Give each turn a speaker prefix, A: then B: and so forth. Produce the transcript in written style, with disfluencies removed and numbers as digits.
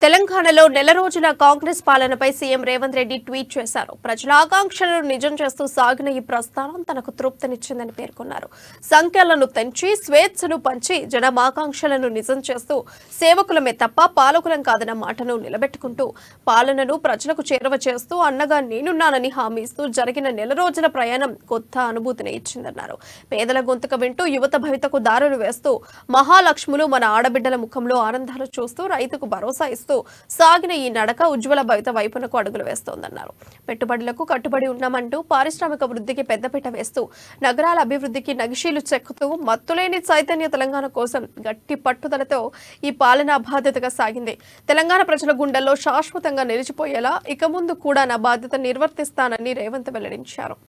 A: తెలంగాణలో నెల రోజుల కాంగ్రెస్ పాలనపై సీఎం రేవంత్ రెడ్డి ట్వీట్ చేశారు. ప్రజల ఆకాంక్షలను నిజం చేస్తూ సాగిన ఈ ప్రస్థానం తనకు తృప్తినిచ్చిందని పేర్కొన్నారు. సంఖ్యలను పెంచి స్వేచ్ఛను పంచి జనం ఆకాంక్షలను నిజం చేస్తూ సేవకులమే తప్ప పాలకులం కాదన్న మాటను నిలబెట్టుకుంటూ పాలనను ప్రజలకు చేరువ చేస్తూ అన్నగా నేనున్నానని హామీ ఇస్తూ జరిగిన నెల రోజుల ప్రయాణం కొత్త అనుభూతిని ఇచ్చిందన్నారు. పేదల గొంతుక వింటూ యువత భవితకు దారులు వేస్తూ మహాలక్ష్ములు మన ఆడబిడ్డల ముఖంలో ఆనందాలు చూస్తూ రైతుకు భరోసా ఇస్తూ సాగిన ఈ నడక ఉజ్వల భవిత వైపునకు అడుగులు వేస్తోందన్నారు. పెట్టుబడులకు కట్టుబడి ఉన్నామంటూ పారిశ్రామిక వృద్ధికి పెద్దపీట వేస్తూ నగరాల అభివృద్ధికి నగిషీలు చెక్కుతూ మత్తులేని చైతన్య తెలంగాణ కోసం గట్టి పట్టుదలతో ఈ పాలనా బాధ్యతగా సాగింది. తెలంగాణ ప్రజల గుండెల్లో శాశ్వతంగా నిలిచిపోయేలా ఇక ముందు కూడా నా బాధ్యత నిర్వర్తిస్తానని రేవంత్ వెల్లడించారు.